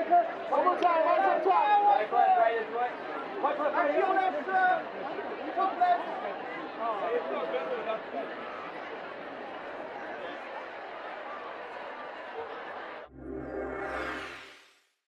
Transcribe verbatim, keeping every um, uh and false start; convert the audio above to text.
Wyclef. One more time, one more time. Wyclef, right this way. Wyclef, right here.